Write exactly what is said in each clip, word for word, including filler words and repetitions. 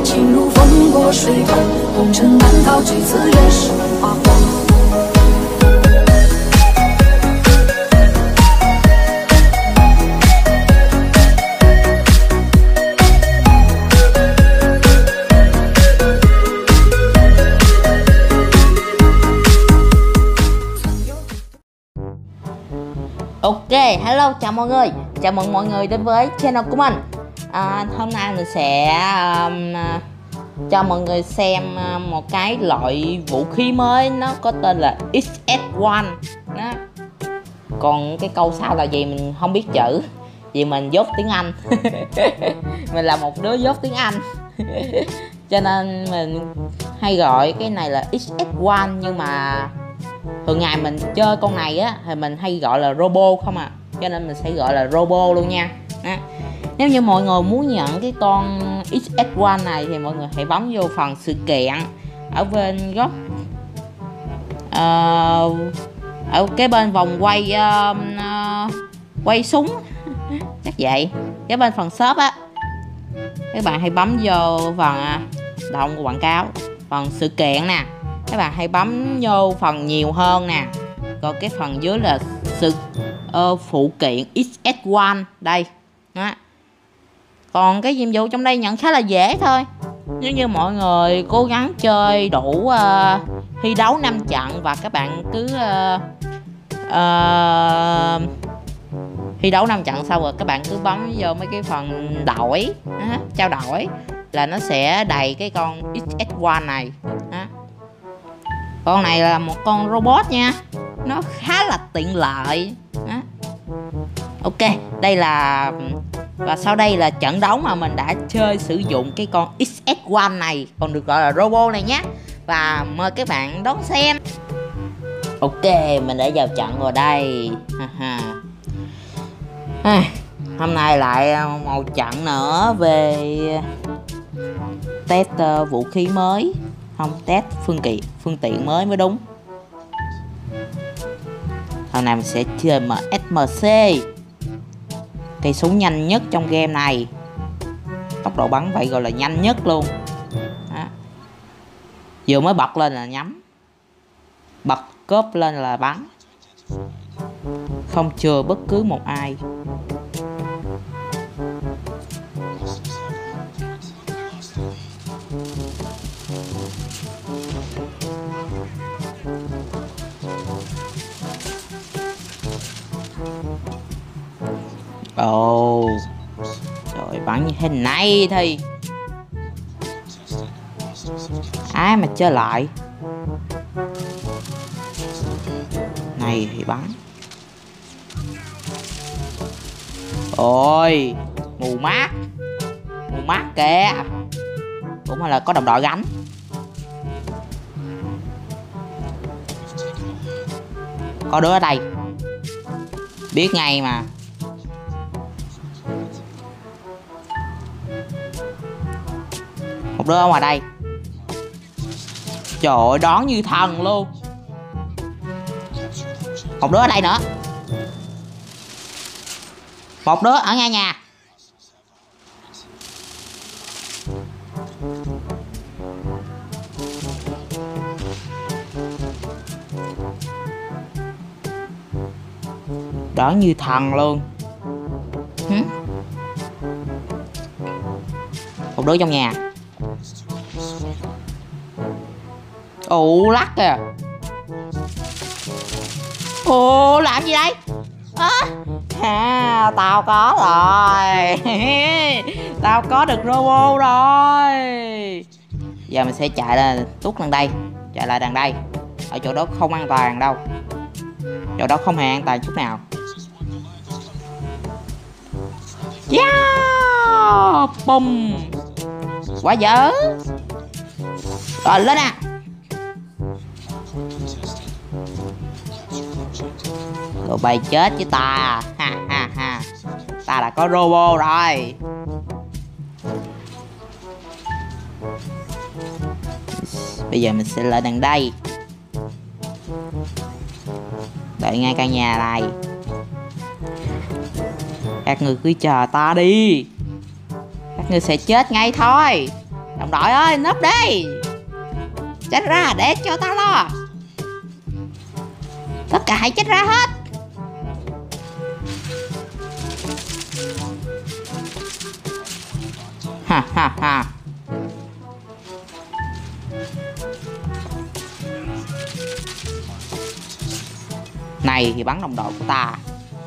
情如风过水湮，红尘难逃，这次也是花黄。 Ok, hello, chào mọi người. Chào mừng mọi người đến với channel của mình. à, Hôm nay mình sẽ um, cho mọi người xem một cái loại vũ khí mới. Nó có tên là ích ét một đó. Còn cái câu sau là gì mình không biết chữ, vì mình dốt tiếng Anh. Mình là một đứa dốt tiếng Anh. Cho nên mình hay gọi cái này là ích ét một. Nhưng mà thường ngày mình chơi con này á thì mình hay gọi là Robo không à, cho nên mình sẽ gọi là Robo luôn nha. Đó. Nếu như mọi người muốn nhận cái con ích ét một này thì mọi người hãy bấm vô phần sự kiện ở bên góc uh, ở cái bên vòng quay uh, uh, quay súng chắc vậy, cái bên phần shop á, các bạn hãy bấm vô phần uh, động của quảng cáo, phần sự kiện nè, các bạn hãy bấm vô phần nhiều hơn nè, còn cái phần dưới là sự uh, phụ kiện ích ét một đây đó. Còn cái nhiệm vụ trong đây nhận khá là dễ thôi. Nếu như mọi người cố gắng chơi đủ uh, thi đấu năm trận và các bạn cứ uh, uh, thi đấu năm trận sau rồi các bạn cứ bấm vô mấy cái phần đổi đó, trao đổi là nó sẽ đầy cái con ích ét một này đó. Con này là một con robot nha, nó khá là tiện lợi đó. Ok, đây là và sau đây là trận đấu mà mình đã chơi sử dụng cái con ích ét một này, còn được gọi là Robo này nhé. Và mời các bạn đón xem. Ok, mình đã vào trận rồi đây. À, hôm nay lại một trận nữa về test uh, vũ khí mới, không test phương tiện phương tiện mới mới đúng. Hôm nay mình sẽ chơi em ét xê, cây súng nhanh nhất trong game này, tốc độ bắn vậy gọi là nhanh nhất luôn đó. Vừa mới bật lên là nhắm, bật cốp lên là bắn, không chừa bất cứ một ai. Ồ oh. Rồi bắn như thế này thì ai mà chơi lại. Này thì bắn. Ôi mù mát, mù mát kìa. Cũng là có đồng đội gánh. Có đứa ở đây, biết ngay mà. Một đứa ở ngoài đây. Trời ơi, đón như thần luôn. Một đứa ở đây nữa. Một đứa ở ngay nhà. Đón như thần luôn. Hử? Một đứa trong nhà. Ồ lắc kìa. Ồ làm gì đây? À, à, tao có rồi. Tao có được Robo rồi. Giờ mình sẽ chạy lên tuốt đằng đây, chạy lại đằng đây. Ở chỗ đó không an toàn đâu, chỗ đó không hề an toàn chút nào. Yeah, bùm. Quá dở. Rồi lên nè. Tụi bay chết với ta. Ha ha ha. Ta đã có Robo rồi. Bây giờ mình sẽ lên đằng đây, đợi ngay căn nhà này. Các người cứ chờ ta đi, các người sẽ chết ngay thôi. Đồng đội ơi, nấp đi. Chết ra để cho tao lo. Tất cả hãy chết ra hết. Ha ha ha. Này thì bắn đồng đội của ta.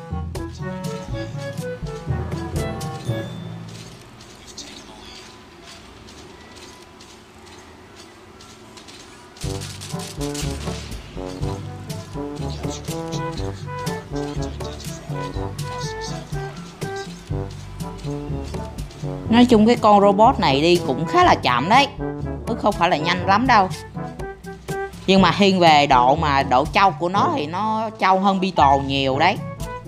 Nói chung cái con robot này đi cũng khá là chậm đấy, chứ không phải là nhanh lắm đâu. Nhưng mà thiên về độ mà độ trâu của nó thì nó trâu hơn Beetle nhiều đấy.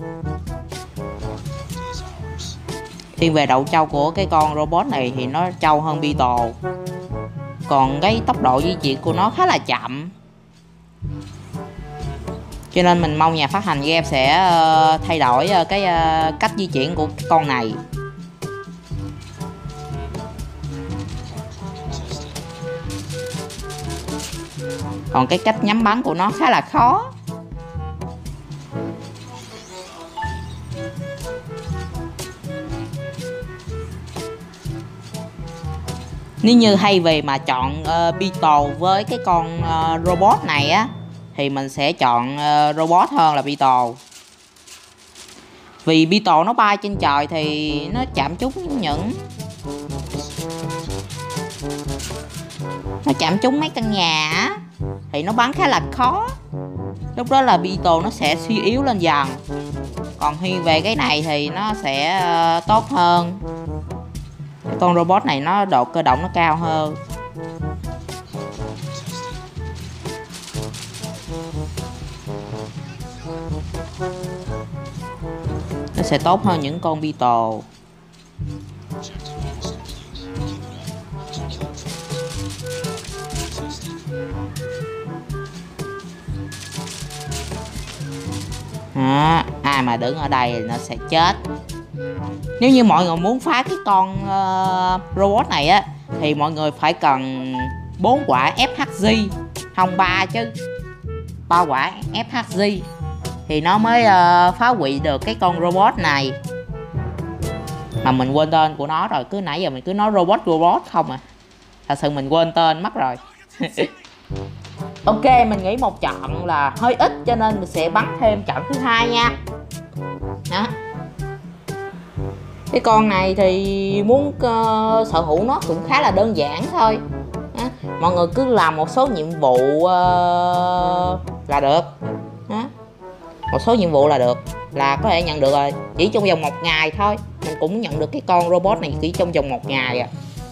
Thiên về độ trâu của cái con robot này thì nó trâu hơn Beetle. Còn cái tốc độ di chuyển của nó khá là chậm. Cho nên mình mong nhà phát hành game sẽ uh, thay đổi uh, cái uh, cách di chuyển của cái con này. Còn cái cách nhắm bắn của nó khá là khó. Nếu như hay về mà chọn uh, Beetle với cái con uh, robot này á, thì mình sẽ chọn uh, robot hơn là Beetle. Vì Beetle nó bay trên trời thì nó chạm trúng những Nó chạm trúng mấy căn nhà á, thì nó bắn khá là khó. Lúc đó là Beetle nó sẽ suy yếu lên dần. Còn khi về cái này thì nó sẽ uh, tốt hơn. Cái con robot này nó độ cơ động nó cao hơn. Nó sẽ tốt hơn những con Beetle. Đó, ai mà đứng ở đây thì nó sẽ chết. Nếu như mọi người muốn phá cái con uh, robot này á, thì mọi người phải cần bốn quả ép hát giê, không ba chứ, ba quả ép hát giê thì nó mới uh, phá hủy được cái con robot này. Mà mình quên tên của nó rồi, cứ nãy giờ mình cứ nói robot robot không à. Thật sự mình quên tên mất rồi. Ok, mình nghĩ một trận là hơi ít cho nên mình sẽ bắn thêm trận thứ hai nha. Đó. Cái con này thì muốn uh, sở hữu nó cũng khá là đơn giản thôi. Đó. Mọi người cứ làm một số nhiệm vụ uh, là được. Đó. Một số nhiệm vụ là được, là có thể nhận được rồi. Chỉ trong vòng một ngày thôi, mình cũng nhận được cái con robot này chỉ trong vòng một ngày à.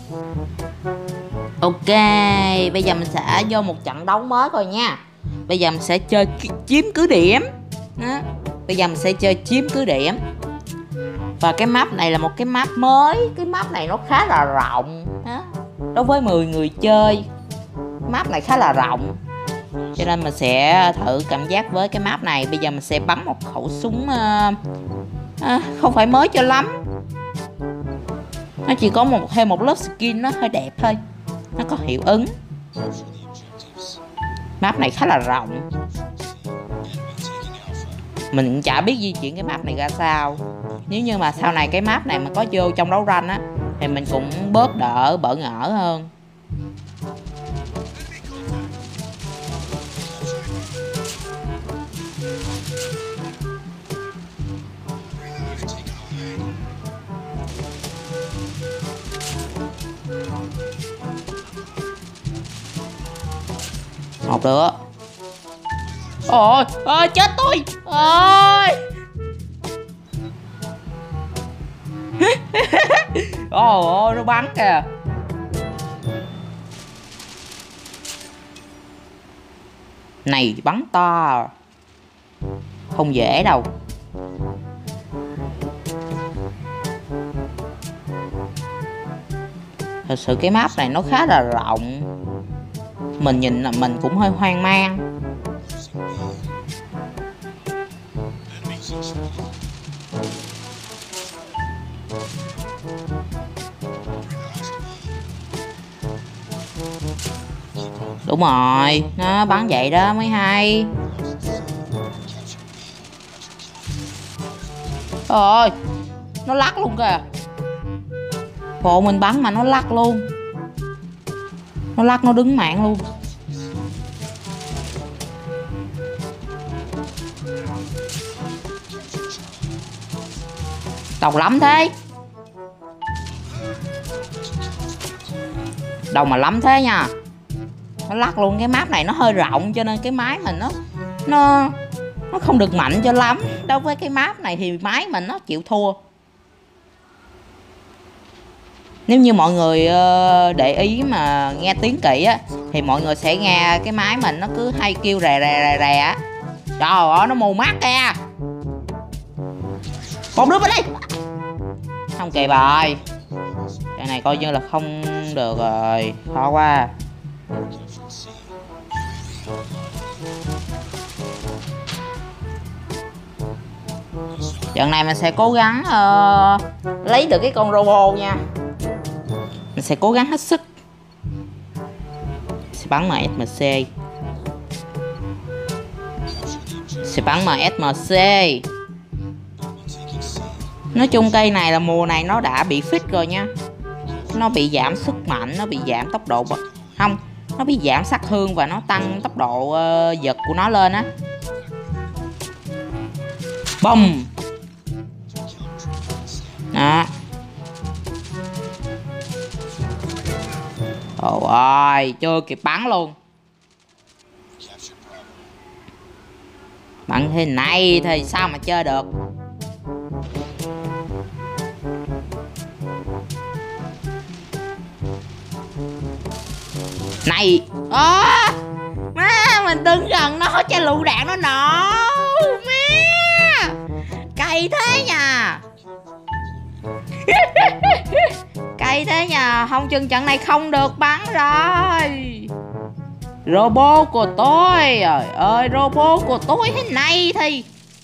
Ok, bây giờ mình sẽ vô một trận đấu mới rồi nha. Bây giờ mình sẽ chơi chiếm cứ điểm. Đó. Bây giờ mình sẽ chơi chiếm cứ điểm. Và cái map này là một cái map mới. Cái map này nó khá là rộng. Đó. Đối với mười người chơi, map này khá là rộng. Cho nên mình sẽ thử cảm giác với cái map này. Bây giờ mình sẽ bắn một khẩu súng uh, uh, không phải mới cho lắm. Nó chỉ có một thêm một lớp skin nó hơi đẹp thôi. Nó có hiệu ứng. Map này khá là rộng. Mình cũng chả biết di chuyển cái map này ra sao. Nếu như mà sau này cái map này mà có vô trong đấu ranh á, thì mình cũng bớt đỡ bỡ ngỡ hơn. Một nữa. Ôi ơi, chết tôi ơi. Ôi ôi, nó bắn kìa. Này bắn to, không dễ đâu. Thật sự cái map này nó khá là rộng. Mình nhìn là mình cũng hơi hoang mang. Đúng rồi, nó bắn vậy đó mới hay. Ôi, nó lắc luôn kìa. Bộ mình bắn mà nó lắc luôn. Nó lắc nó đứng mạng luôn. Đồng lắm thế. Đâu mà lắm thế nha. Nó lắc luôn. Cái map này nó hơi rộng cho nên cái máy mình nó Nó Nó không được mạnh cho lắm. Đối với cái map này thì máy mình nó chịu thua. Nếu như mọi người để ý mà nghe tiếng kỹ á thì mọi người sẽ nghe cái máy mình nó cứ hay kêu rè rè rè rè á. Trời ơi, nó mù mắt kìa. Một đứa bên đây. Không kịp rồi. Cái này coi như là không được rồi. Khó quá. Trận này mình sẽ cố gắng uh, lấy được cái con robot nha. Mình sẽ cố gắng hết sức. Sẽ bắn em ét xê. Sẽ bắn em ét xê. Nói chung cây này là mùa này nó đã bị fix rồi nha. Nó bị giảm sức mạnh, nó bị giảm tốc độ. Không, nó bị giảm sát thương và nó tăng tốc độ uh, giật của nó lên á. Bum. Đó. Ôi ơi, chưa kịp bắn luôn. Bắn thế này thì sao mà chơi được. Này. À, má, mình đứng gần nó cho lựu đạn nó nổ. Má, cay thế nha. Cay thế nha. Không chừng trận này không được bắn rồi. Robot của tôi. Trời ơi, robot của tôi thế này thì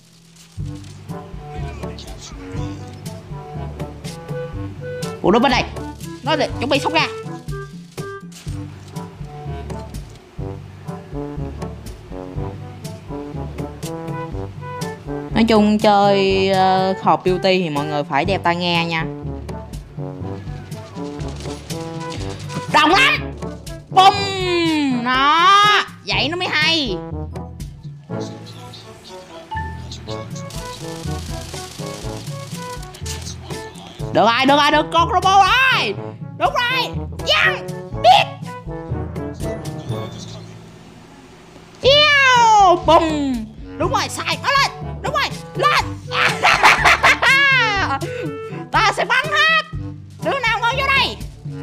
ủa, nó bên đây. Nó chuẩn bị xông ra. Nói chung chơi uh, Call of Duty thì mọi người phải đeo tai nghe nha. Đồng lắm. Bum. Đó, vậy nó mới hay. Được rồi, được rồi, được con robot rồi. Đúng rồi. Dân biết. Yêu. Bum. Đúng rồi, xài nó lên. Đúng rồi, lên. Ta sẽ bắn hết. Đứa nào ngồi vô đây.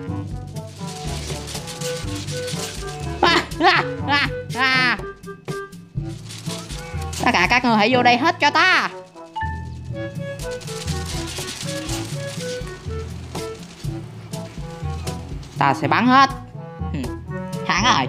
À, à, à, à. Tất cả các người hãy vô đây hết cho ta. Ta sẽ bắn hết. Thắng rồi.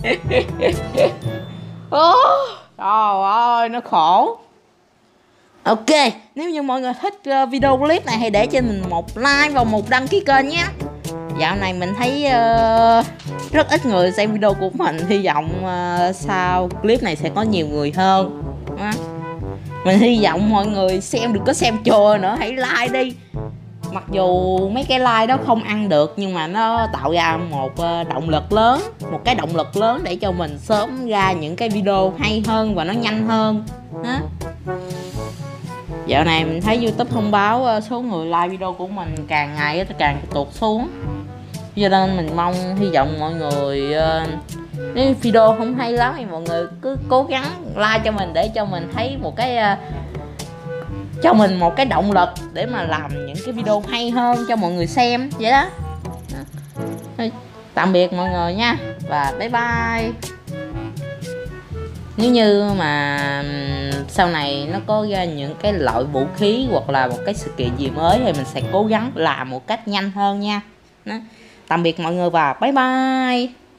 Trời ơi, nó khổ. Ok, nếu như mọi người thích video clip này hãy để cho mình một like và một đăng ký kênh nhé. Dạo này mình thấy uh, rất ít người xem video của mình. Hy vọng uh, sau clip này sẽ có nhiều người hơn. uh. Mình hy vọng mọi người xem đừng có xem chùa nữa. Hãy like đi. Mặc dù mấy cái like đó không ăn được nhưng mà nó tạo ra một uh, động lực lớn. Một cái động lực lớn để cho mình sớm ra những cái video hay hơn và nó nhanh hơn. uh. Dạo này mình thấy YouTube thông báo số người like video của mình càng ngày càng tụt xuống. Cho nên mình mong, hy vọng mọi người uh, nếu video không hay lắm thì mọi người cứ cố gắng like cho mình để cho mình thấy một cái uh, cho mình một cái động lực để mà làm những cái video hay hơn cho mọi người xem vậy đó. Thôi, tạm biệt mọi người nha và bye bye. Nếu như mà sau này nó có ra những cái loại vũ khí hoặc là một cái sự kiện gì mới thì mình sẽ cố gắng làm một cách nhanh hơn nha. Đó. Tạm biệt mọi người và bye bye.